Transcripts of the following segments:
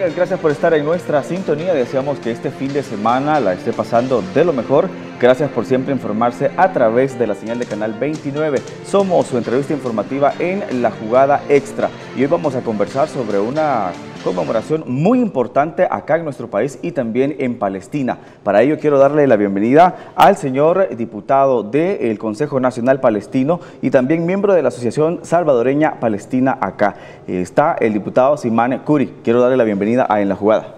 ustedes, gracias por estar en nuestra sintonía. Deseamos que este fin de semana la esté pasando de lo mejor. Gracias por siempre informarse a través de la señal de Canal 29. Somos su entrevista informativa en La Jugada Extra. Y hoy vamos a conversar sobre una conmemoración muy importante acá en nuestro país y también en Palestina. Para ello quiero darle la bienvenida al señor diputado del Consejo Nacional Palestino y también miembro de la Asociación Salvadoreña Palestina acá. Está el diputado Simán Curi. Quiero darle la bienvenida a En la Jugada.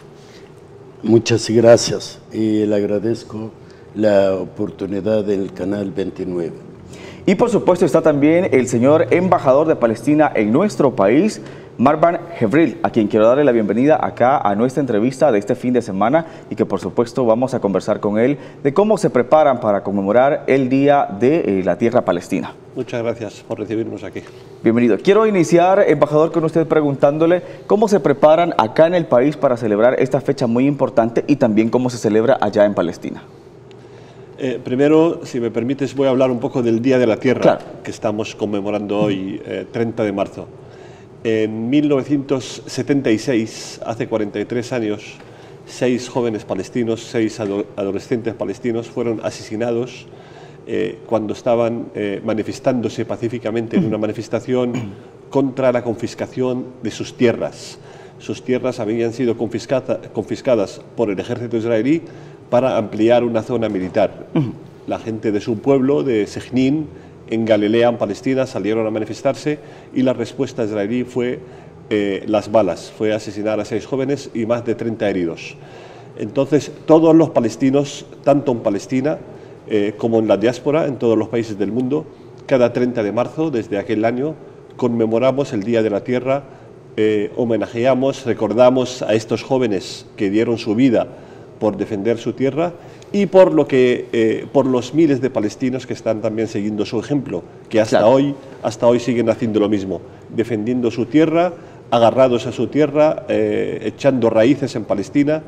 Muchas gracias y le agradezco la oportunidad del Canal 29. Y por supuesto está también el señor embajador de Palestina en nuestro país, Marwan Gebril, a quien quiero darle la bienvenida acá a nuestra entrevista de este fin de semana y que por supuesto vamos a conversar con él de cómo se preparan para conmemorar el Día de la Tierra Palestina. Muchas gracias por recibirnos aquí. Bienvenido. Quiero iniciar, embajador, con usted preguntándole cómo se preparan acá en el país para celebrar esta fecha muy importante y también cómo se celebra allá en Palestina. Primero, si me permites, voy a hablar un poco del Día de la Tierra, claro, que estamos conmemorando hoy, 30 de marzo. En 1976, hace 43 años, 6 jóvenes palestinos, 6 adolescentes palestinos fueron asesinados cuando estaban manifestándose pacíficamente en una manifestación contra la confiscación de sus tierras. Sus tierras habían sido confiscadas por el ejército israelí para ampliar una zona militar. La gente de su pueblo, de Sejnín, en Galilea, en Palestina, salieron a manifestarse y la respuesta israelí fue las balas, fue asesinar a 6 jóvenes y más de 30 heridos. Entonces, todos los palestinos, tanto en Palestina como en la diáspora, en todos los países del mundo, cada 30 de marzo, desde aquel año, conmemoramos el Día de la Tierra, homenajeamos, recordamos a estos jóvenes que dieron su vida por defender su tierra y por los miles de palestinos que están también siguiendo su ejemplo, que hasta hoy siguen haciendo lo mismo, defendiendo su tierra, agarrados a su tierra, echando raíces en Palestina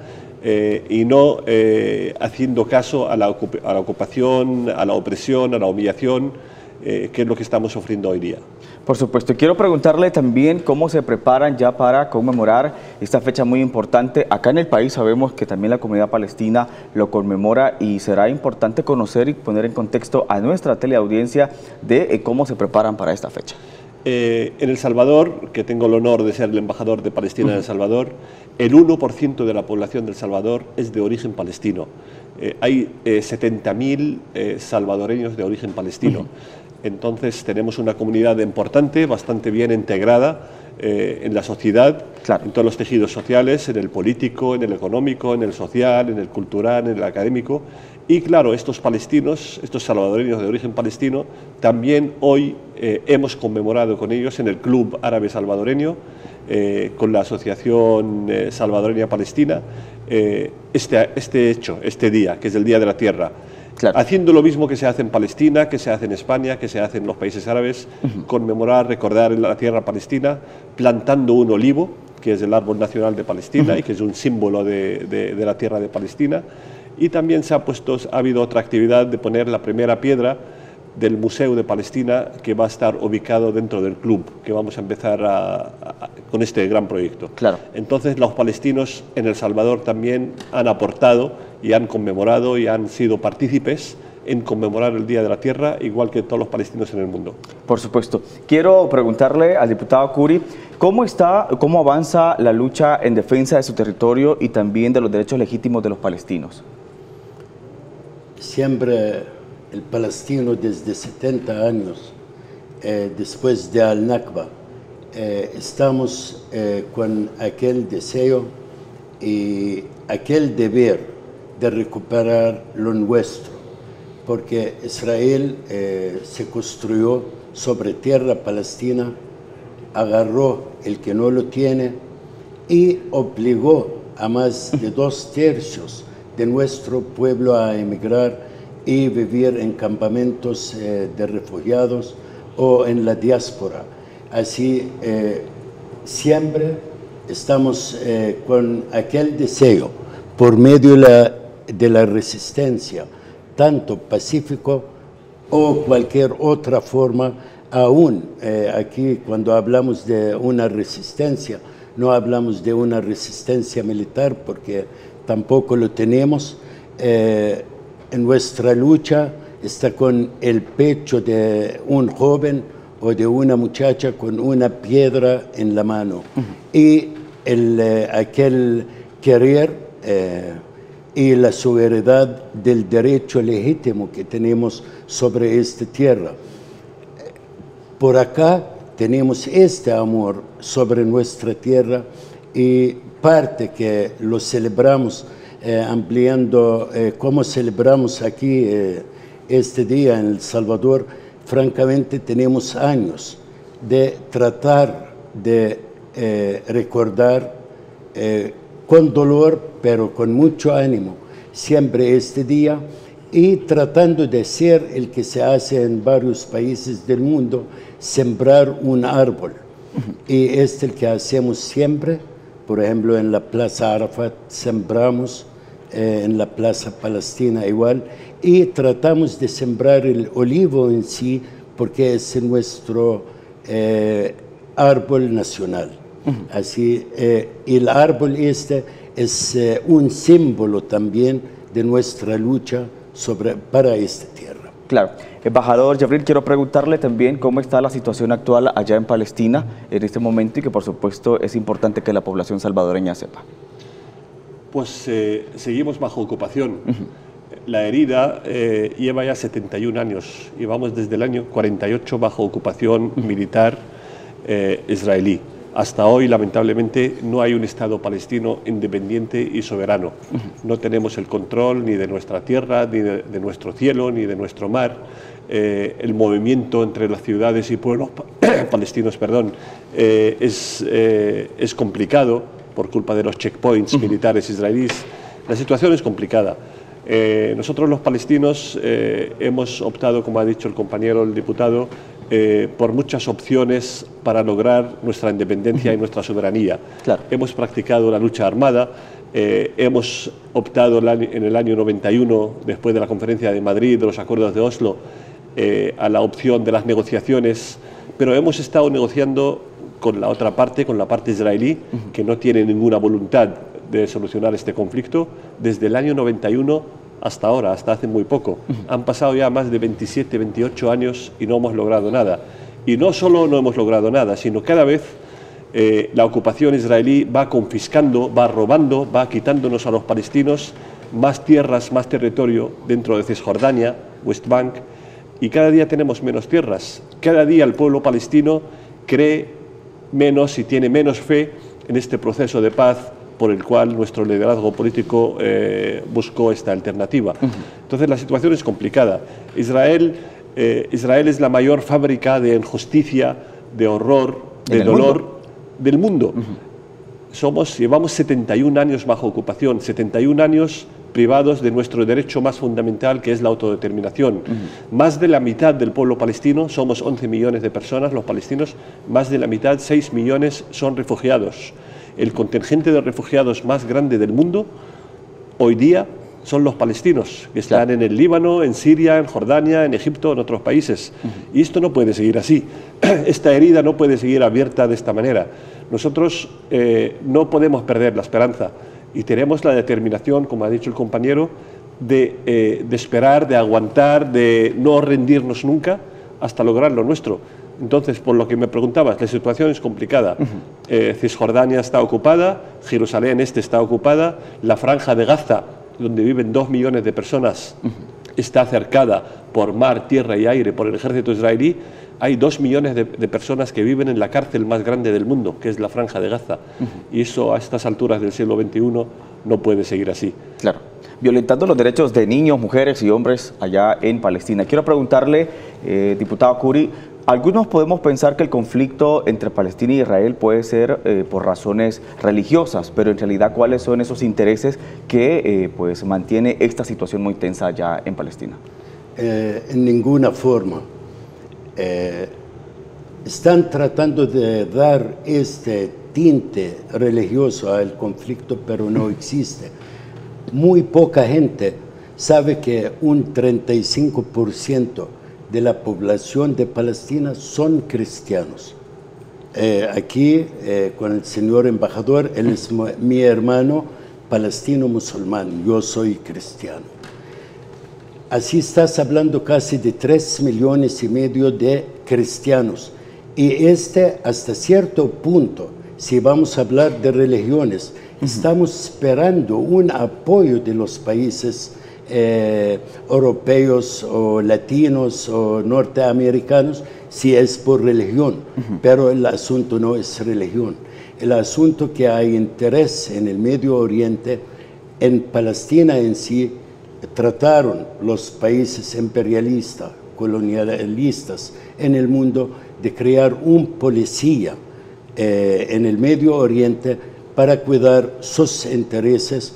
y no haciendo caso a la ocupación, a la opresión, a la humillación, que es lo que estamos sufriendo hoy día. Por supuesto, quiero preguntarle también cómo se preparan ya para conmemorar esta fecha muy importante. Acá en el país sabemos que también la comunidad palestina lo conmemora y será importante conocer y poner en contexto a nuestra teleaudiencia de cómo se preparan para esta fecha. En El Salvador, que tengo el honor de ser el embajador de Palestina en El Salvador, el 1% de la población del Salvador es de origen palestino. Hay 70.000 salvadoreños de origen palestino. Entonces tenemos una comunidad importante, bastante bien integrada en la sociedad, claro, en todos los tejidos sociales, en el político, en el económico, en el social, en el cultural, en el académico. Y claro, estos palestinos, estos salvadoreños de origen palestino, también hoy hemos conmemorado con ellos en el Club Árabe Salvadoreño, con la Asociación Salvadoreña Palestina, este hecho, este día, que es el Día de la Tierra. Claro. Haciendo lo mismo que se hace en Palestina, que se hace en España, que se hace en los países árabes, conmemorar, recordar la tierra palestina, plantando un olivo, que es el árbol nacional de Palestina y que es un símbolo de la tierra de Palestina. Y también ha habido otra actividad de poner la primera piedra del Museo de Palestina, que va a estar ubicado dentro del club, que vamos a empezar con este gran proyecto. Claro. Entonces los palestinos en El Salvador también han aportado y han conmemorado y han sido partícipes en conmemorar el Día de la Tierra, igual que todos los palestinos en el mundo. Por supuesto. Quiero preguntarle al diputado Curi, ¿cómo avanza la lucha en defensa de su territorio y también de los derechos legítimos de los palestinos? Siempre el palestino desde 70 años, después de Al-Nakba, estamos con aquel deseo y aquel deber de recuperar lo nuestro, porque Israel se construyó sobre tierra palestina, agarró el que no lo tiene y obligó a más de 2/3 de nuestro pueblo a emigrar y vivir en campamentos de refugiados o en la diáspora. Así, siempre estamos con aquel deseo, por medio de la resistencia, tanto pacífico o cualquier otra forma, aún aquí cuando hablamos de una resistencia, no hablamos de una resistencia militar porque tampoco lo tenemos. En nuestra lucha está con el pecho de un joven o de una muchacha con una piedra en la mano. Y aquel querer y la soberanía del derecho legítimo que tenemos sobre esta tierra. Por acá tenemos este amor sobre nuestra tierra y parte que lo celebramos ampliando cómo celebramos aquí este día en El Salvador. Francamente tenemos años de tratar de recordar con dolor, pero con mucho ánimo, siempre este día, y tratando de ser el que se hace en varios países del mundo, sembrar un árbol. Y es el que hacemos siempre, por ejemplo, en la Plaza Arafat sembramos, en la Plaza Palestina igual, y tratamos de sembrar el olivo en sí, porque es nuestro árbol nacional. Así, el árbol este es un símbolo también de nuestra lucha para esta tierra. Claro. Embajador Jabril, quiero preguntarle también cómo está la situación actual allá en Palestina en este momento y que por supuesto es importante que la población salvadoreña sepa. Pues seguimos bajo ocupación. La herida lleva ya 71 años y vamos desde el año 48 bajo ocupación militar israelí. Hasta hoy, lamentablemente, no hay un Estado palestino independiente y soberano. No tenemos el control ni de nuestra tierra, ni de nuestro cielo, ni de nuestro mar. El movimiento entre las ciudades y pueblos palestinos es complicado por culpa de los checkpoints militares israelíes. La situación es complicada. Nosotros los palestinos hemos optado, como ha dicho el compañero, el diputado, por muchas opciones para lograr nuestra independencia y nuestra soberanía. Claro. Hemos practicado la lucha armada, hemos optado en el año 91, después de la Conferencia de Madrid, de los acuerdos de Oslo, a la opción de las negociaciones, pero hemos estado negociando con la otra parte, con la parte israelí, que no tiene ninguna voluntad de solucionar este conflicto, desde el año 91 hasta ahora, hasta hace muy poco. Han pasado ya más de 27, 28 años y no hemos logrado nada. Y no solo no hemos logrado nada, sino cada vez la ocupación israelí va confiscando, va robando, va quitándonos a los palestinos más tierras, más territorio dentro de Cisjordania, West Bank, y cada día tenemos menos tierras. Cada día el pueblo palestino cree menos y tiene menos fe en este proceso de paz por el cual nuestro liderazgo político buscó esta alternativa. Entonces la situación es complicada. Israel es la mayor fábrica de injusticia, de horror, de dolor del mundo. Llevamos 71 años bajo ocupación, 71 años privados de nuestro derecho más fundamental, que es la autodeterminación. Más de la mitad del pueblo palestino, somos 11 millones de personas, los palestinos, más de la mitad, 6 millones, son refugiados. El contingente de refugiados más grande del mundo hoy día son los palestinos, que están en el Líbano, en Siria, en Jordania, en Egipto, en otros países. Y esto no puede seguir así. Esta herida no puede seguir abierta de esta manera. Nosotros no podemos perder la esperanza y tenemos la determinación, como ha dicho el compañero, de esperar, de aguantar, de no rendirnos nunca hasta lograr lo nuestro. Entonces, por lo que me preguntabas, la situación es complicada. Cisjordania está ocupada, Jerusalén Este está ocupada, la Franja de Gaza, donde viven 2 millones de personas, está cercada por mar, tierra y aire por el ejército israelí. Hay 2 millones de personas que viven en la cárcel más grande del mundo, que es la Franja de Gaza. Y eso a estas alturas del siglo XXI no puede seguir así. Claro. Violentando los derechos de niños, mujeres y hombres allá en Palestina. Quiero preguntarle, diputado Khoury, algunos podemos pensar que el conflicto entre Palestina y Israel puede ser por razones religiosas, pero en realidad, ¿cuáles son esos intereses que pues mantiene esta situación muy tensa allá en Palestina? En ninguna forma. Están tratando de dar este tinte religioso al conflicto, pero no existe. Muy poca gente sabe que un 35% de la población de Palestina son cristianos. aquí con el señor embajador. Él es mi hermano palestino musulmán, yo soy cristiano. Así estás hablando casi de 3,5 millones de cristianos. Y hasta cierto punto, si vamos a hablar de religiones, estamos esperando un apoyo de los países europeos o latinos o norteamericanos, si es por religión. Pero el asunto no es religión. El asunto que hay interés en el Medio Oriente, en Palestina en sí, trataron los países imperialistas, colonialistas en el mundo de crear un policía en el Medio Oriente para cuidar sus intereses,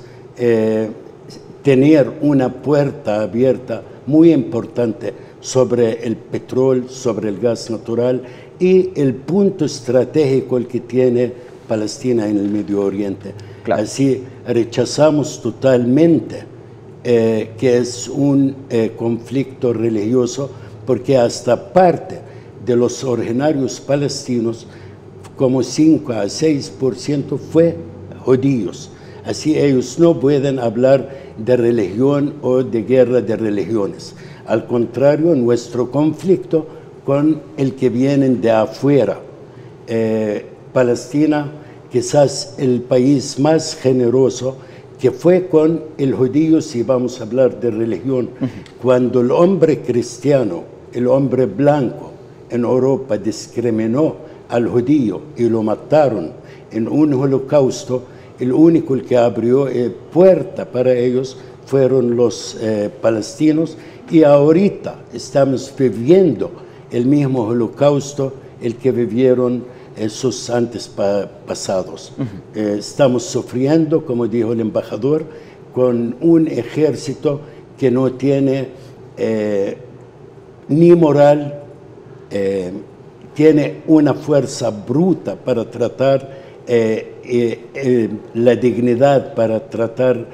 tener una puerta abierta muy importante sobre el petróleo, sobre el gas natural y el punto estratégico el que tiene Palestina en el Medio Oriente. Claro. Así rechazamos totalmente que es un conflicto religioso, porque hasta parte de los originarios palestinos, como 5 a 6% fue judíos. Así ellos no pueden hablar de religión o de guerra de religiones. Al contrario, nuestro conflicto con el que vienen de afuera. Palestina, quizás el país más generoso que fue con el judío, si vamos a hablar de religión. Cuando el hombre cristiano, el hombre blanco en Europa discriminó al judío y lo mataron en un holocausto, el único que abrió puerta para ellos fueron los palestinos, y ahorita estamos viviendo el mismo holocausto el que vivieron sus antepasados. Estamos sufriendo, como dijo el embajador, con un ejército que no tiene ni moral, tiene una fuerza bruta para tratar la dignidad, para tratar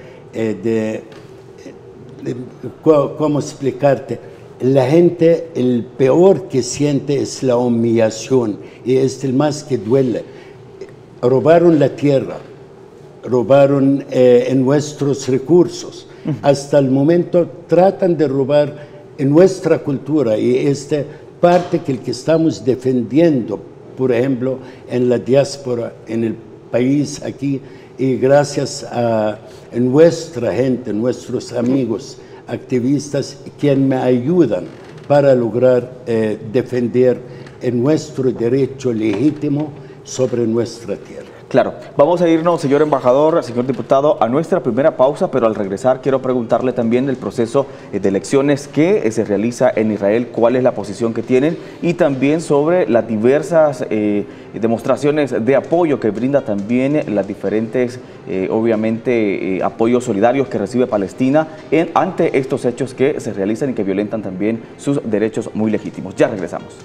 ¿cómo explicarte? La gente, el peor que siente es la humillación, y es el más que duele. Robaron la tierra, robaron en nuestros recursos. Hasta el momento tratan de robar en nuestra cultura, y esta parte que estamos defendiendo, por ejemplo, en la diáspora, en el país aquí, y gracias a nuestra gente, nuestros amigos activistas, quien me ayudan para lograr defender nuestro derecho legítimo sobre nuestra tierra. Claro, vamos a irnos, señor embajador, señor diputado, a nuestra primera pausa, pero al regresar quiero preguntarle también del proceso de elecciones que se realiza en Israel, cuál es la posición que tienen, y también sobre las diversas demostraciones de apoyo que brinda también las diferentes, obviamente, apoyos solidarios que recibe Palestina ante estos hechos que se realizan y que violentan también sus derechos muy legítimos. Ya regresamos.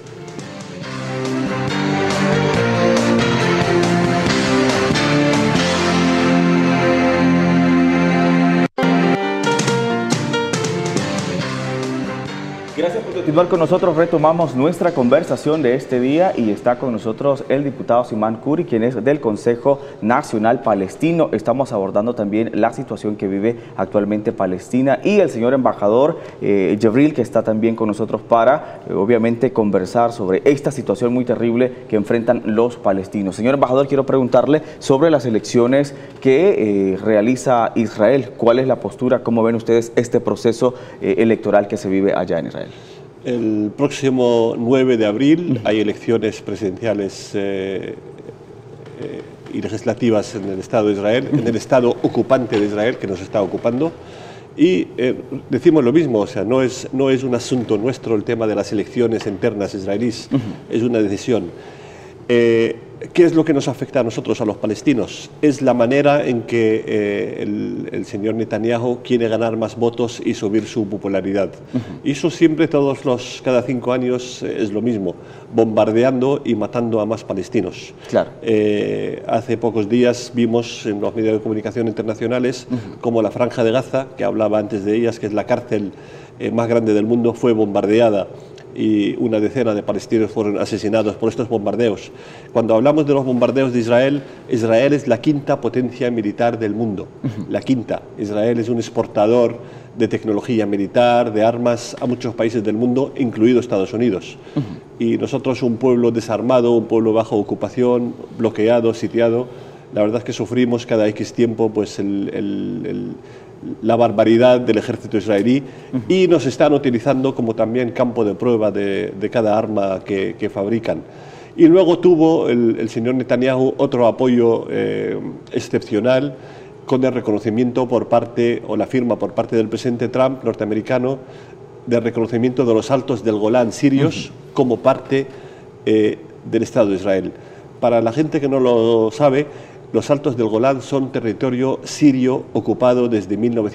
Gracias por continuar con nosotros. Retomamos nuestra conversación de este día y está con nosotros el diputado Siman Khoury, quien es del Consejo Nacional Palestino. Estamos abordando también la situación que vive actualmente Palestina, y el señor embajador Jibril, que está también con nosotros para, obviamente, conversar sobre esta situación muy terrible que enfrentan los palestinos. Señor embajador, quiero preguntarle sobre las elecciones que realiza Israel. ¿Cuál es la postura? ¿Cómo ven ustedes este proceso electoral que se vive allá en Israel? El próximo 9 de abril hay elecciones presidenciales y legislativas en el Estado de Israel, en el Estado ocupante de Israel, que nos está ocupando. Y decimos lo mismo, o sea, no es un asunto nuestro el tema de las elecciones internas israelíes, es una decisión. ¿Qué es lo que nos afecta a nosotros, a los palestinos? Es la manera en que el señor Netanyahu quiere ganar más votos y subir su popularidad. Y eso siempre, cada 5 años, es lo mismo, bombardeando y matando a más palestinos. Claro. Hace pocos días vimos en los medios de comunicación internacionales como la Franja de Gaza, que hablaba antes de ellas, que es la cárcel más grande del mundo, fue bombardeada. y una decena de palestinos fueron asesinados por estos bombardeos. Cuando hablamos de los bombardeos de Israel, Israel es la quinta potencia militar del mundo, la quinta. Israel es un exportador de tecnología militar, de armas a muchos países del mundo, incluido Estados Unidos. Y nosotros, un pueblo desarmado, un pueblo bajo ocupación, bloqueado, sitiado, la verdad es que sufrimos cada X tiempo pues la barbaridad del ejército israelí y nos están utilizando como también campo de prueba de cada arma que fabrican. Y luego tuvo el señor Netanyahu otro apoyo excepcional con el reconocimiento por parte, o la firma por parte del presidente Trump norteamericano, de reconocimiento de los Altos del Golán sirios como parte del Estado de Israel. Para la gente que no lo sabe, los Altos del Golán son territorio sirio ocupado desde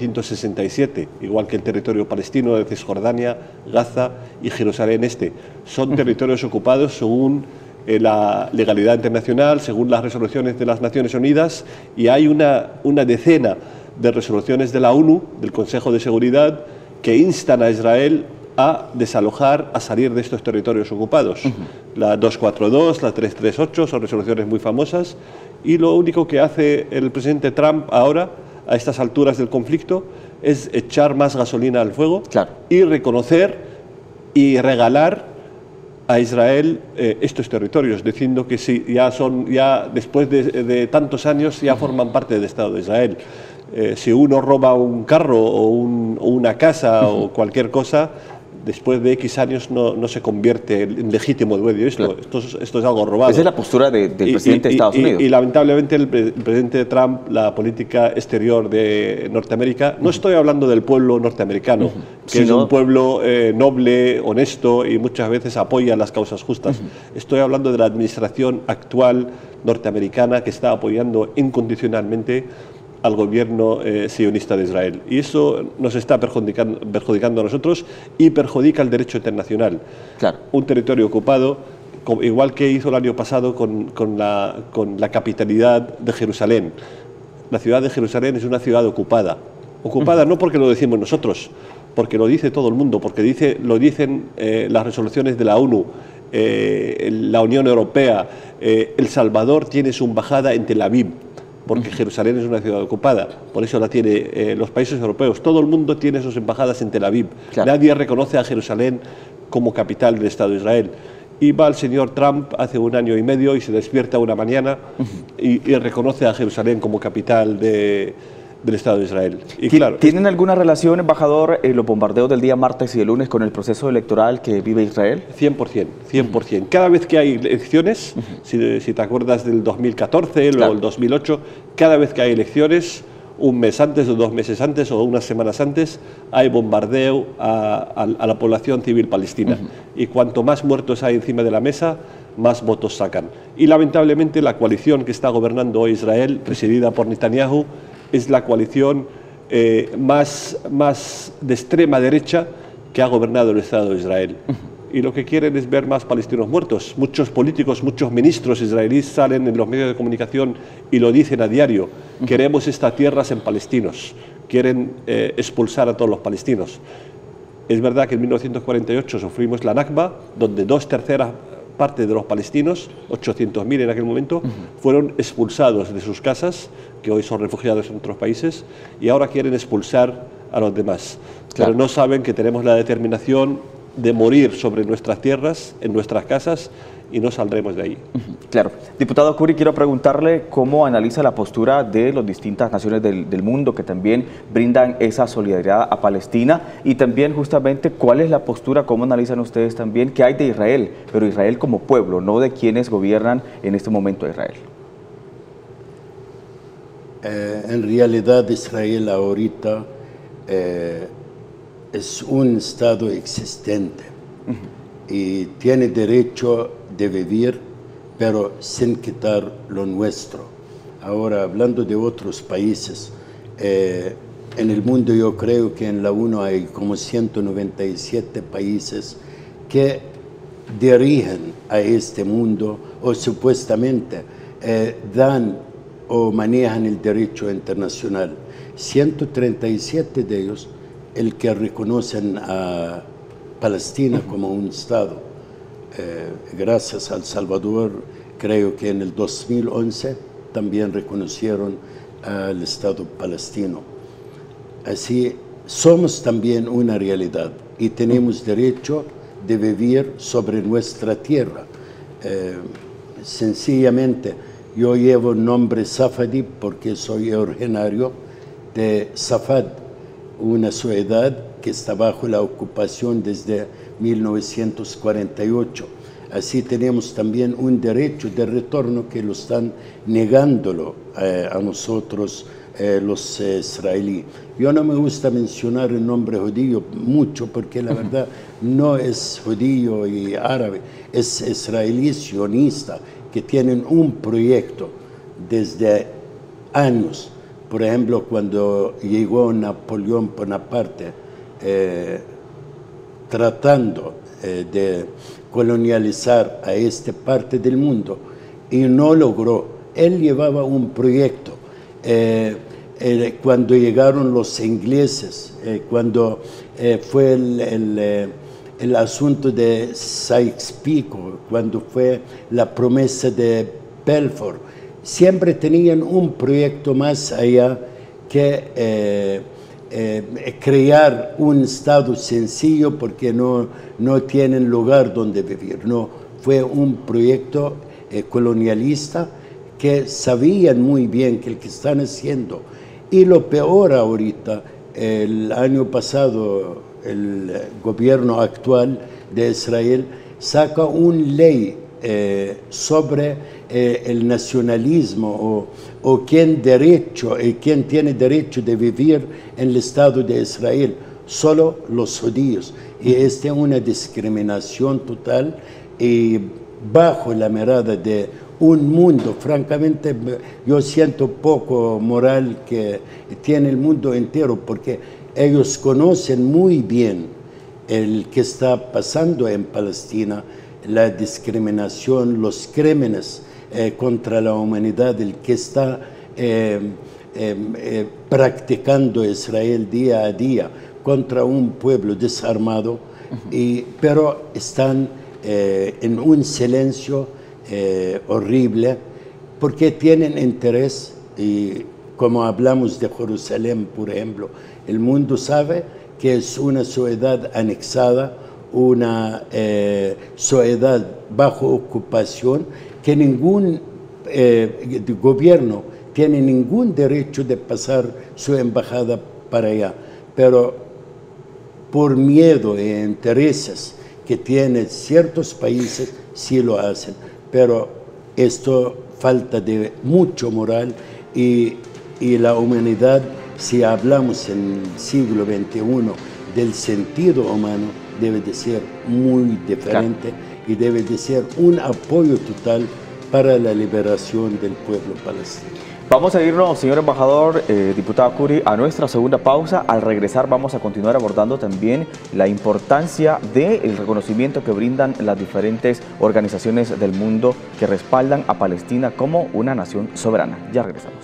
1967, igual que el territorio palestino de Cisjordania, Gaza y Jerusalén Este. Son territorios ocupados según la legalidad internacional, según las resoluciones de las Naciones Unidas, y hay una decena de resoluciones de la ONU, del Consejo de Seguridad, que instan a Israel a desalojar, a salir de estos territorios ocupados. La 242, la 338 son resoluciones muy famosas, y lo único que hace el presidente Trump ahora, a estas alturas del conflicto, es echar más gasolina al fuego y reconocer y regalar a Israel estos territorios, diciendo que sí, ya después de tantos años ya forman parte del Estado de Israel. Si uno roba un carro o una casa o cualquier cosa, después de X años no se convierte en legítimo dueño. Esto es algo robado. Esa es la postura del presidente de Estados Unidos. Y lamentablemente el presidente Trump, la política exterior de Norteamérica, no estoy hablando del pueblo norteamericano, que es un pueblo noble, honesto y muchas veces apoya las causas justas. Estoy hablando de la administración actual norteamericana que está apoyando incondicionalmente al gobierno sionista de Israel. Y eso nos está perjudicando a nosotros y perjudica el derecho internacional. Un territorio ocupado, igual que hizo el año pasado con la capitalidad de Jerusalén. La ciudad de Jerusalén es una ciudad ocupada. Ocupada no porque lo decimos nosotros, porque lo dice todo el mundo, porque lo dicen las resoluciones de la ONU, la Unión Europea. El Salvador tiene su embajada en Tel Aviv, porque Jerusalén es una ciudad ocupada, por eso la tiene los países europeos. Todo el mundo tiene sus embajadas en Tel Aviv. Nadie reconoce a Jerusalén como capital del Estado de Israel. Y va el señor Trump hace 1 año y medio y se despierta una mañana y reconoce a Jerusalén como capital del Estado de Israel. Y claro, ¿tienen alguna relación, embajador, los bombardeos del día martes y el lunes con el proceso electoral que vive Israel? 100%, 100%. Cada vez que hay elecciones, si te acuerdas del 2014, luego el 2008, cada vez que hay elecciones, un mes antes o 2 meses antes o unas semanas antes, hay bombardeo a la población civil palestina. Y cuanto más muertos hay encima de la mesa, más votos sacan. Y lamentablemente la coalición que está gobernando hoy Israel, presidida por Netanyahu, es la coalición más de extrema derecha que ha gobernado el Estado de Israel. Y lo que quieren es ver más palestinos muertos. Muchos políticos, muchos ministros israelíes salen en los medios de comunicación y lo dicen a diario. Queremos estas tierras en palestinos. Quieren expulsar a todos los palestinos. Es verdad que en 1948 sufrimos la Nakba, donde 2/3 parte de los palestinos, 800.000 en aquel momento, fueron expulsados de sus casas, que hoy son refugiados en otros países, y ahora quieren expulsar a los demás. Pero no saben que tenemos la determinación de morir sobre nuestras tierras, en nuestras casas, y no saldremos de ahí. Claro. Diputado Khoury, quiero preguntarle cómo analiza la postura de las distintas naciones del mundo que también brindan esa solidaridad a Palestina, y también justamente cuál es la postura, cómo analizan ustedes también qué hay de Israel, pero Israel como pueblo, no de quienes gobiernan en este momento a Israel. En realidad Israel ahorita es un Estado existente y tiene derecho de vivir, pero sin quitar lo nuestro. Ahora, hablando de otros países, en el mundo yo creo que en la ONU hay como 197 países que dirigen a este mundo o supuestamente dan o manejan el derecho internacional. 137 de ellos, el que reconocen a Palestina como un Estado. Gracias a El Salvador, creo que en el 2011 también reconocieron al Estado palestino. Así, somos también una realidad y tenemos derecho de vivir sobre nuestra tierra. Sencillamente, yo llevo el nombre Safadi porque soy originario de Safad, una ciudad que está bajo la ocupación desde 1948. Así tenemos también un derecho de retorno que lo están negándolo a nosotros los israelíes. Yo no me gusta mencionar el nombre judío mucho porque la verdad no es judío y árabe, es israelí sionista que tienen un proyecto desde años. Por ejemplo, cuando llegó Napoleón Bonaparte tratando de colonializar a esta parte del mundo y no logró. Él llevaba un proyecto. Cuando llegaron los ingleses, cuando fue el asunto de Sykes-Picot, cuando fue la promesa de Balfour, siempre tenían un proyecto más allá que crear un Estado sencillo porque no tienen lugar donde vivir. No, fue un proyecto colonialista que sabían muy bien que el que están haciendo. Y lo peor ahorita, el año pasado, el gobierno actual de Israel saca una ley sobre el nacionalismo o quién tiene derecho de vivir en el Estado de Israel, solo los judíos. Y esta es una discriminación total y bajo la mirada de un mundo, francamente yo siento poco moral que tiene el mundo entero porque ellos conocen muy bien el que está pasando en Palestina, la discriminación, los crímenes contra la humanidad, el que está practicando Israel día a día contra un pueblo desarmado, pero están en un silencio horrible porque tienen interés. Y como hablamos de Jerusalén, por ejemplo, el mundo sabe que es una ciudad anexada, una ciudad bajo ocupación, que ningún gobierno tiene ningún derecho de pasar su embajada para allá, pero por miedo e intereses que tienen ciertos países sí lo hacen, pero esto falta de mucho moral y la humanidad, si hablamos en el siglo XXI del sentido humano, debe de ser muy diferente y debe de ser un apoyo total para la liberación del pueblo palestino. Vamos a irnos, señor embajador, diputado Khoury, a nuestra segunda pausa. Al regresar vamos a continuar abordando también la importancia del reconocimiento que brindan las diferentes organizaciones del mundo que respaldan a Palestina como una nación soberana. Ya regresamos.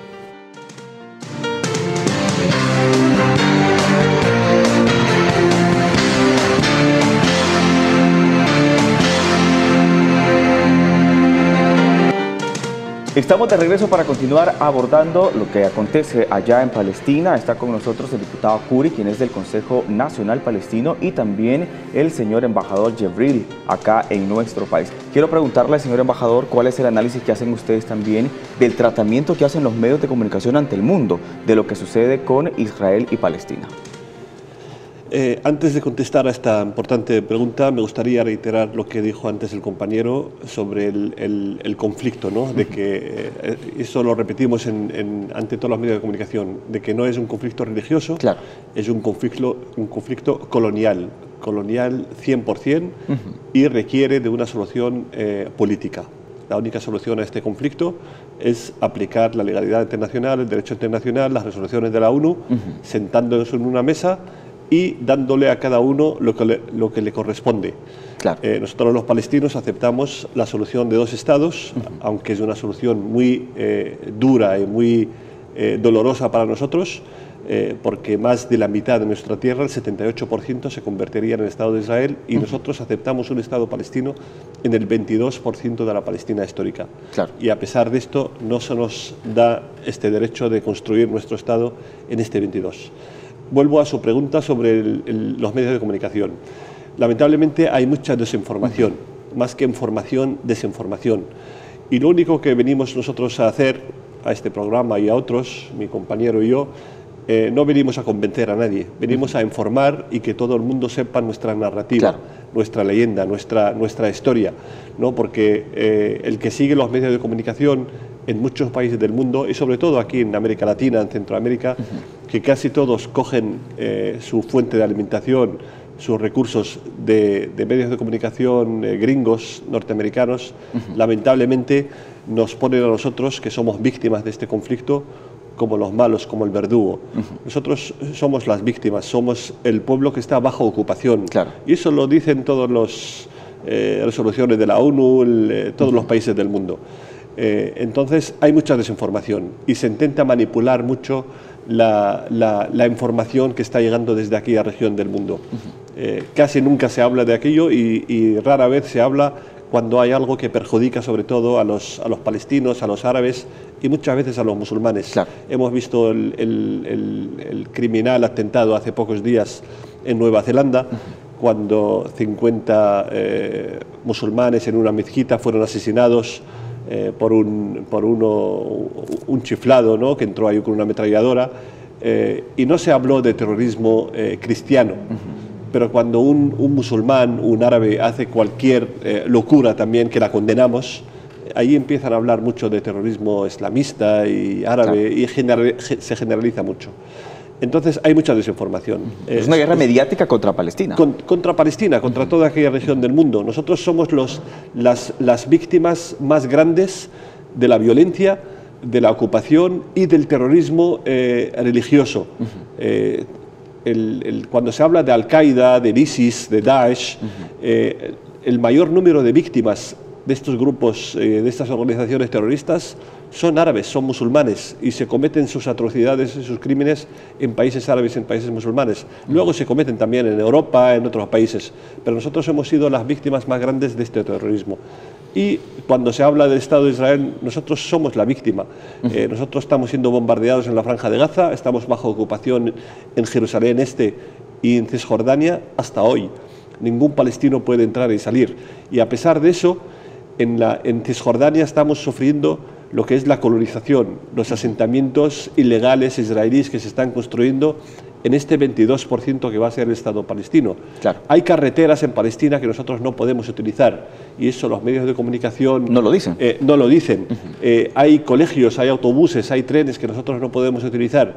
Estamos de regreso para continuar abordando lo que acontece allá en Palestina. Está con nosotros el diputado Khoury, quien es del Consejo Nacional Palestino, y también el señor embajador Jebril, acá en nuestro país. Quiero preguntarle, señor embajador, cuál es el análisis que hacen ustedes también del tratamiento que hacen los medios de comunicación ante el mundo de lo que sucede con Israel y Palestina. Antes de contestar a esta importante pregunta, me gustaría reiterar lo que dijo antes el compañero sobre el conflicto, ¿no? De que eso lo repetimos ante todos los medios de comunicación, de que no es un conflicto religioso, claro, es un conflicto colonial 100%, y requiere de una solución política. La única solución a este conflicto es aplicar la legalidad internacional, el derecho internacional, las resoluciones de la ONU, sentándonos en una mesa y dándole a cada uno lo que le corresponde. Claro. Nosotros los palestinos aceptamos la solución de dos estados, aunque es una solución muy dura y muy dolorosa para nosotros, porque más de la mitad de nuestra tierra, el 78%, se convertiría en el Estado de Israel, y nosotros aceptamos un Estado palestino en el 22% de la Palestina histórica. Claro. Y a pesar de esto, no se nos da este derecho de construir nuestro Estado en este 22%. Vuelvo a su pregunta sobre los medios de comunicación. Lamentablemente hay mucha desinformación, más que información, desinformación. Y lo único que venimos nosotros a hacer, a este programa y a otros, mi compañero y yo, no venimos a convencer a nadie, venimos a informar y que todo el mundo sepa nuestra narrativa, claro, nuestra leyenda, nuestra historia, ¿no? Porque el que sigue los medios de comunicación en muchos países del mundo, y sobre todo aquí en América Latina, en Centroamérica, que casi todos cogen su fuente de alimentación, sus recursos de medios de comunicación gringos, norteamericanos, lamentablemente nos ponen a nosotros, que somos víctimas de este conflicto, como los malos, como el verdugo. Nosotros somos las víctimas, somos el pueblo que está bajo ocupación. Claro. Y eso lo dicen todas las resoluciones de la ONU, todos los países del mundo. Entonces hay mucha desinformación y se intenta manipular mucho la información que está llegando desde aquella región del mundo. Casi nunca se habla de aquello y rara vez se habla cuando hay algo que perjudica sobre todo a los palestinos, a los árabes y muchas veces a los musulmanes. Claro. Hemos visto el criminal atentado hace pocos días en Nueva Zelanda, cuando 50 musulmanes en una mezquita fueron asesinados por un chiflado, ¿no?, que entró ahí con una ametralladora, y no se habló de terrorismo cristiano. Pero cuando un musulmán, un árabe, hace cualquier locura también, que la condenamos, ahí empiezan a hablar mucho de terrorismo islamista y árabe, claro, y se generaliza mucho. Entonces hay mucha desinformación. Es una guerra mediática contra Palestina. Contra Palestina, contra toda aquella región del mundo. Nosotros somos las víctimas más grandes de la violencia, de la ocupación y del terrorismo religioso. Cuando se habla de Al-Qaeda, del ISIS, de Daesh, el mayor número de víctimas de estos grupos, de estas organizaciones terroristas, son árabes, son musulmanes, y se cometen sus atrocidades y sus crímenes en países árabes, en países musulmanes. Luego se cometen también en Europa, en otros países, pero nosotros hemos sido las víctimas más grandes de este terrorismo. Y cuando se habla del Estado de Israel, nosotros somos la víctima. Nosotros estamos siendo bombardeados en la Franja de Gaza, estamos bajo ocupación en Jerusalén Este y en Cisjordania hasta hoy. Ningún palestino puede entrar y salir. Y a pesar de eso, en Cisjordania estamos sufriendo lo que es la colonización, los asentamientos ilegales israelíes que se están construyendo en este 22% que va a ser el Estado palestino. Claro. Hay carreteras en Palestina que nosotros no podemos utilizar, y eso los medios de comunicación no lo dicen. No lo dicen. Hay colegios, hay autobuses, hay trenes que nosotros no podemos utilizar.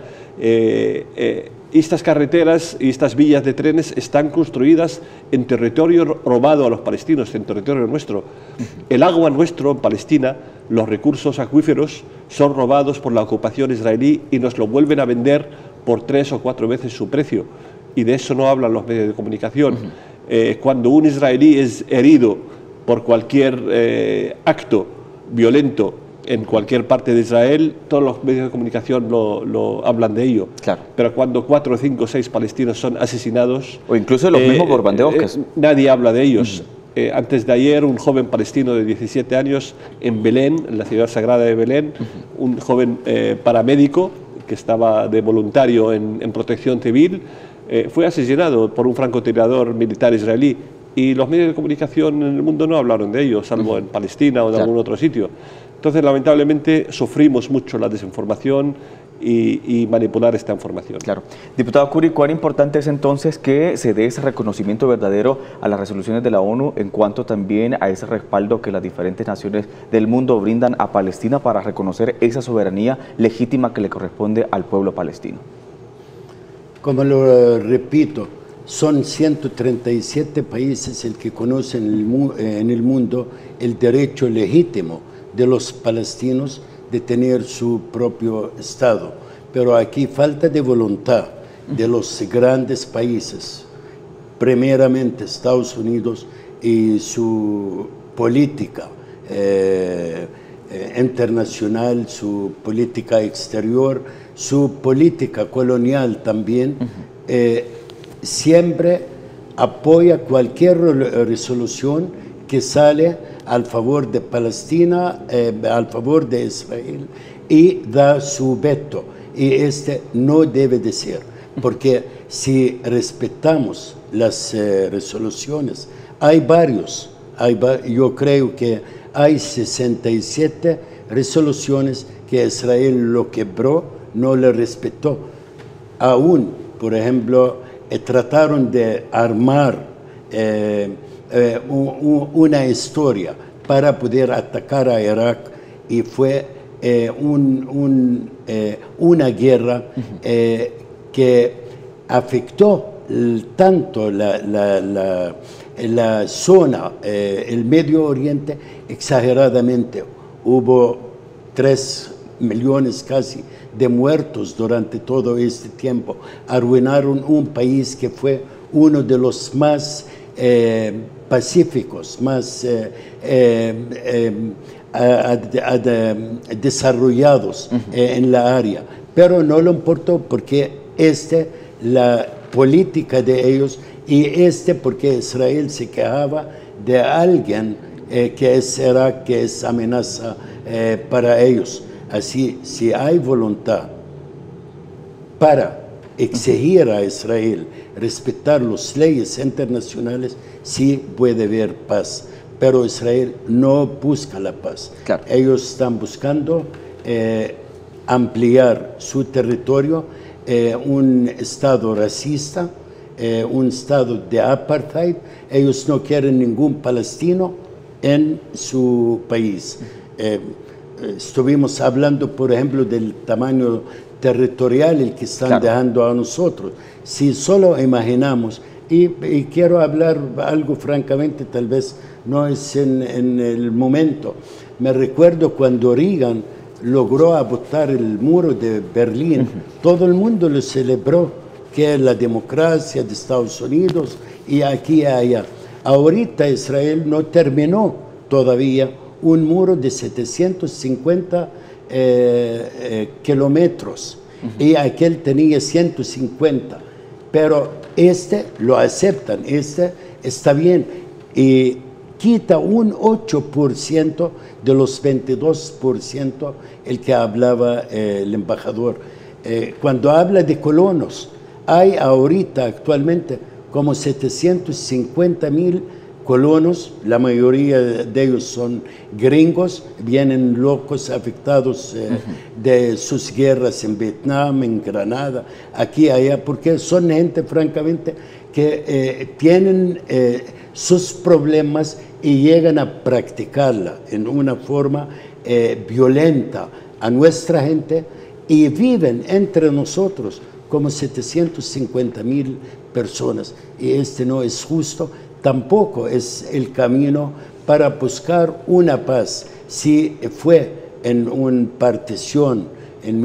Estas carreteras y estas vías de trenes están construidas en territorio robado a los palestinos, en territorio nuestro. El agua nuestro en Palestina, los recursos acuíferos, son robados por la ocupación israelí y nos lo vuelven a vender por 3 o 4 veces su precio. Y de eso no hablan los medios de comunicación. Cuando un israelí es herido por cualquier acto violento en cualquier parte de Israel, todos los medios de comunicación lo hablan de ello. Claro. Pero cuando 4, 5, 6 palestinos son asesinados, o incluso los mismos bombardeos, nadie habla de ellos. Antes de ayer, un joven palestino de 17 años en Belén, en la ciudad sagrada de Belén, un joven paramédico que estaba de voluntario en protección civil, fue asesinado por un francotirador militar israelí. Y los medios de comunicación en el mundo no hablaron de ello, salvo en Palestina o en algún otro sitio. Entonces, lamentablemente, sufrimos mucho la desinformación y manipular esta información. Claro. Diputado Khoury, ¿cuán importante es entonces que se dé ese reconocimiento verdadero a las resoluciones de la ONU en cuanto también a ese respaldo que las diferentes naciones del mundo brindan a Palestina para reconocer esa soberanía legítima que le corresponde al pueblo palestino? Como lo repito, son 137 países el que conocen en el mundo el derecho legítimo de los palestinos de tener su propio Estado. Pero aquí falta de voluntad de los grandes países, primeramente Estados Unidos y su política internacional, su política exterior, su política colonial también, siempre apoya cualquier resolución que sale al favor de Palestina, al favor de Israel, y da su veto. Y este no debe de ser, porque si respetamos las resoluciones, hay varios, yo creo que hay 67 resoluciones que Israel lo quebró, no le respetó. Aún, por ejemplo, trataron de armar una historia para poder atacar a Irak, y fue una guerra que afectó tanto la zona, el Medio Oriente, exageradamente. Hubo 3 millones casi de muertos durante todo este tiempo. Arruinaron un país que fue uno de los más pacíficos, más desarrollados en la área, pero no le importó porque la política de ellos, y porque Israel se quejaba de alguien que es amenaza para ellos. Así, si hay voluntad para exigir a Israel respetar las leyes internacionales, sí puede haber paz. Pero Israel no busca la paz. Claro. Ellos están buscando ampliar su territorio, un estado racista, un estado de apartheid. Ellos no quieren ningún palestino en su país. Estuvimos hablando, por ejemplo, del tamaño territorial el que están dejando a nosotros. Si solo imaginamos, y quiero hablar algo francamente, tal vez no es en el momento. Me recuerdo cuando Reagan logró abotar el muro de Berlín, todo el mundo lo celebró, que es la democracia de Estados Unidos, y aquí y allá. Ahorita Israel no terminó todavía un muro de 750 kilómetros, y aquel tenía 150, pero lo aceptan, está bien, y quita un 8% de los 22% el que hablaba el embajador. Cuando habla de colonos, hay ahorita actualmente como 750,000 colonos, la mayoría de ellos son gringos, vienen locos, afectados de sus guerras en Vietnam, en Granada, aquí y allá, porque son gente francamente que tienen sus problemas y llegan a practicarla en una forma violenta a nuestra gente, y viven entre nosotros como 750,000 personas, y no es justo. Tampoco es el camino para buscar una paz. Si fue en una partición en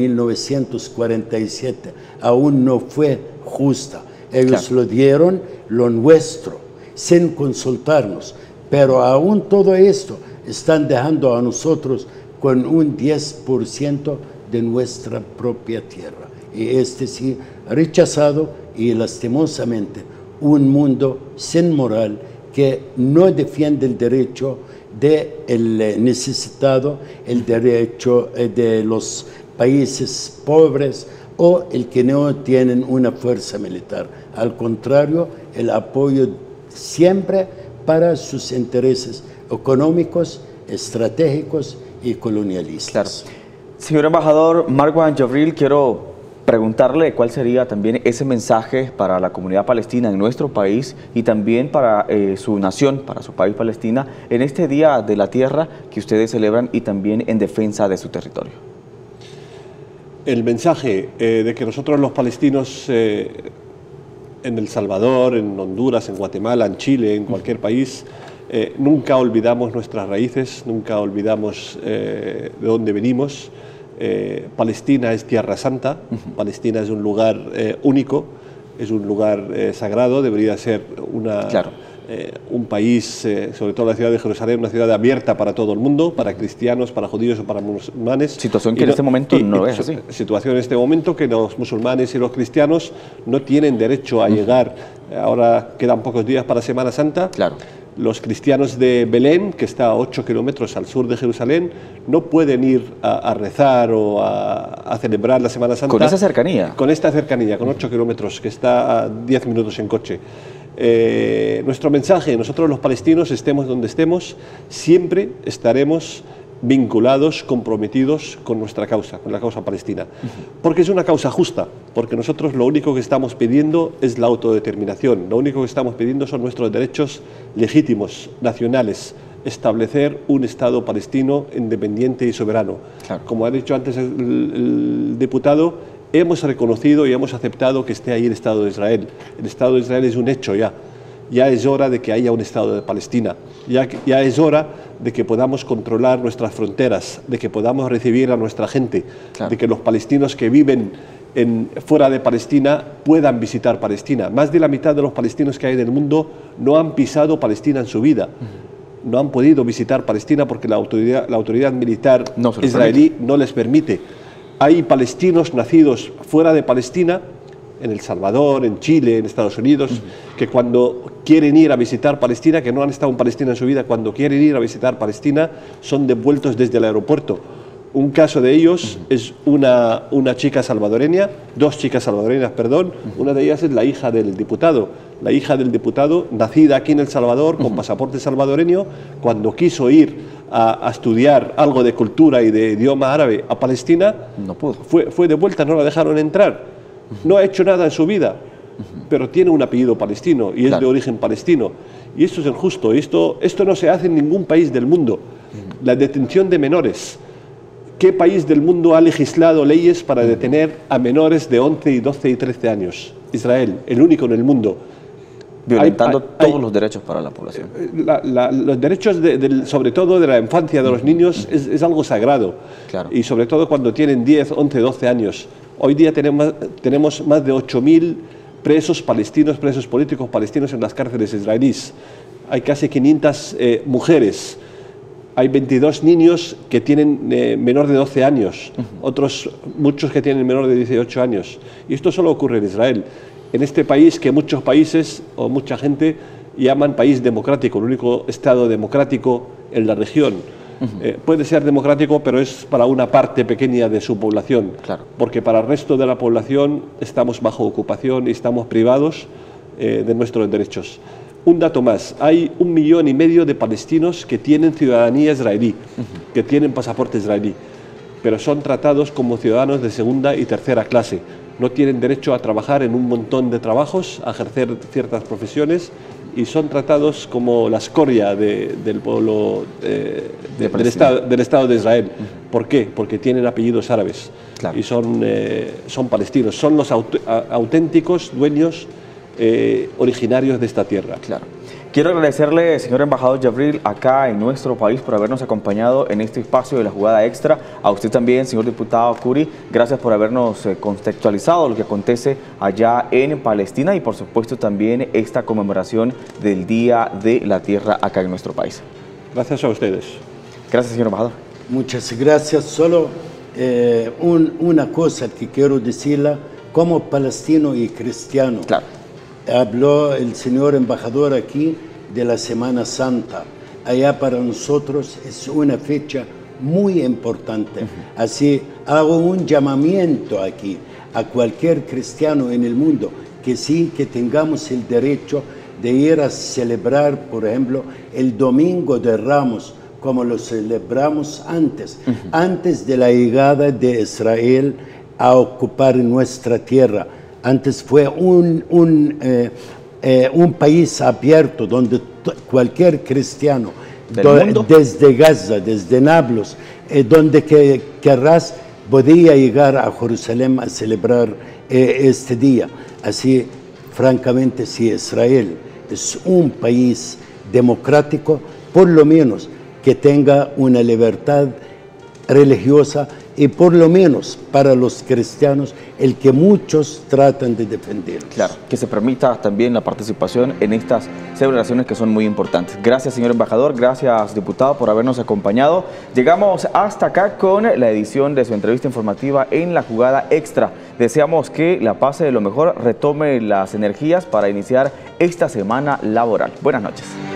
1947, aún no fue justa. Ellos lo dieron lo nuestro, sin consultarnos, pero aún todo esto están dejando a nosotros con un 10% de nuestra propia tierra. Y sí, rechazado, y lastimosamente un mundo sin moral que no defiende el derecho del necesitado, el derecho de los países pobres o el que no tienen una fuerza militar. Al contrario, el apoyo siempre para sus intereses económicos, estratégicos y colonialistas. Claro. Señor embajador Marwan Jabril, quiero preguntarle cuál sería también ese mensaje para la comunidad palestina en nuestro país y también para su nación, para su país Palestina, en este Día de la Tierra que ustedes celebran y también en defensa de su territorio. El mensaje de que nosotros los palestinos en El Salvador, en Honduras, en Guatemala, en Chile, en cualquier país, nunca olvidamos nuestras raíces, nunca olvidamos de dónde venimos. Palestina es tierra santa, Palestina es un lugar único, es un lugar sagrado, debería ser una un país, sobre todo la ciudad de Jerusalén, una ciudad abierta para todo el mundo, para cristianos, para judíos o para musulmanes. Situación que en este momento no es así. Situación en este momento que los musulmanes y los cristianos no tienen derecho a llegar. Ahora quedan pocos días para Semana Santa. Claro. Los cristianos de Belén, que está a 8 kilómetros al sur de Jerusalén, no pueden ir a rezar o a celebrar la Semana Santa. ¿Con esa cercanía? Con esta cercanía, con 8 kilómetros, que está a 10 minutos en coche. Nuestro mensaje, nosotros los palestinos, estemos donde estemos, siempre estaremos vinculados, comprometidos con nuestra causa, con la causa palestina. Porque es una causa justa, porque nosotros lo único que estamos pidiendo es la autodeterminación, lo único que estamos pidiendo son nuestros derechos legítimos, nacionales, establecer un Estado palestino independiente y soberano. Claro. Como ha dicho antes el diputado, hemos reconocido y hemos aceptado que esté ahí el Estado de Israel. El Estado de Israel es un hecho ya. Ya es hora de que haya un Estado de Palestina, ya es hora de que podamos controlar nuestras fronteras, de que podamos recibir a nuestra gente, claro, de que los palestinos que viven fuera de Palestina puedan visitar Palestina. Más de la mitad de los palestinos que hay en el mundo no han pisado Palestina en su vida. No han podido visitar Palestina porque la autoridad militar israelí no les permite. Hay palestinos nacidos fuera de Palestina, en El Salvador, en Chile, en Estados Unidos, que cuando quieren ir a visitar Palestina, que no han estado en Palestina en su vida, cuando quieren ir a visitar Palestina, son devueltos desde el aeropuerto. Un caso de ellos es una chica salvadoreña, dos chicas salvadoreñas, perdón, una de ellas es la hija del diputado. La hija del diputado, nacida aquí en El Salvador, con pasaporte salvadoreño, cuando quiso ir a estudiar algo de cultura y de idioma árabe a Palestina, no pudo. Fue devuelta, no la dejaron entrar. No ha hecho nada en su vida, pero tiene un apellido palestino y es de origen palestino. Y esto es injusto, esto no se hace en ningún país del mundo. La detención de menores. ¿Qué país del mundo ha legislado leyes para detener a menores de 11, y 12 y 13 años? Israel, el único en el mundo. Violentando todos los derechos para la población. Los derechos, sobre todo de la infancia de los niños, es algo sagrado. Claro. Y sobre todo cuando tienen 10, 11, 12 años. Hoy día tenemos más de 8.000 presos palestinos, presos políticos palestinos en las cárceles israelíes. Hay casi 500 mujeres. Hay 22 niños que tienen menor de 12 años, muchos que tienen menor de 18 años. Y esto solo ocurre en Israel. En este país que muchos países o mucha gente llaman país democrático, el único Estado democrático en la región. Puede ser democrático, pero es para una parte pequeña de su población, claro, porque para el resto de la población estamos bajo ocupación y estamos privados de nuestros derechos. Un dato más, hay 1,5 millones de palestinos que tienen ciudadanía israelí, que tienen pasaporte israelí, pero son tratados como ciudadanos de segunda y tercera clase. No tienen derecho a trabajar en un montón de trabajos, a ejercer ciertas profesiones, y son tratados como la escoria del pueblo del Estado de Israel. ¿Por qué? Porque tienen apellidos árabes, claro, y son palestinos, son los auténticos dueños originarios de esta tierra. Claro. Quiero agradecerle, señor embajador Jabril, acá en nuestro país por habernos acompañado en este espacio de la jugada extra. A usted también, señor diputado Khoury, gracias por habernos contextualizado lo que acontece allá en Palestina y por supuesto también esta conmemoración del Día de la Tierra acá en nuestro país. Gracias a ustedes. Gracias, señor embajador. Muchas gracias. Solo una cosa que quiero decirla como palestino y cristiano. Claro. Habló el señor embajador aquí de la Semana Santa. Allá para nosotros es una fecha muy importante. Así hago un llamamiento aquí a cualquier cristiano en el mundo que sí, que tengamos el derecho de ir a celebrar, por ejemplo, el Domingo de Ramos, como lo celebramos antes, antes de la llegada de Israel a ocupar nuestra tierra. Antes fue un país abierto donde cualquier cristiano, desde Gaza, desde Nablus, donde querrás, podía llegar a Jerusalén a celebrar este día. Así, francamente, si Israel es un país democrático, por lo menos que tenga una libertad religiosa y por lo menos para los cristianos el que muchos tratan de defender. Claro, que se permita también la participación en estas celebraciones que son muy importantes. Gracias, señor embajador, gracias, diputado, por habernos acompañado. Llegamos hasta acá con la edición de su entrevista informativa en La Jugada Extra. Deseamos que la pase de lo mejor, retome las energías para iniciar esta semana laboral. Buenas noches.